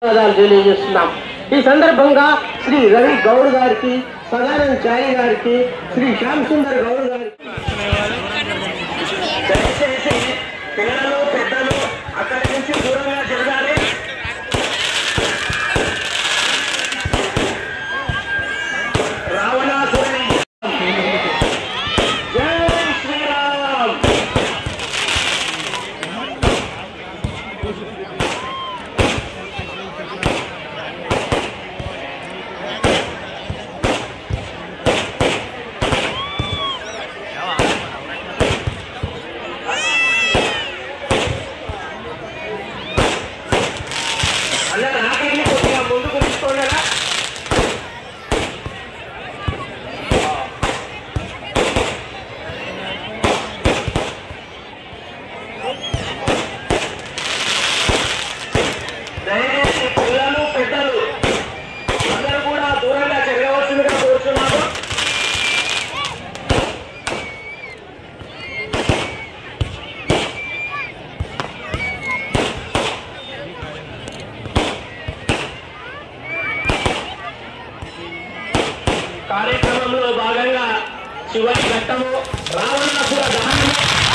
తెలియజేస్తున్నాం. ఈ సందర్భంగా శ్రీ రవి గౌడ్ గారికి, సదానంద్ చారి గారికి, శ్రీ శ్యామ్ సుందర్ గౌడ్ గారికి దయచేసి పిల్లలు పెద్దలు అక్కడి నుంచి దూరంగా జరగాలి. రావణాసురుని జై శ్రీరామ్. అలా రాకెట్ని కొద్దిగా ముందుకు తీసుకోండిరా. దయచేసి పిల్లలు పెద్దలు అందరూ కూడా దూరంగా జరగవలసిందిగా కోరుతున్నాము. కార్యక్రమంలో భాగంగా చివరి ఘట్టము రావణాసుర దహనము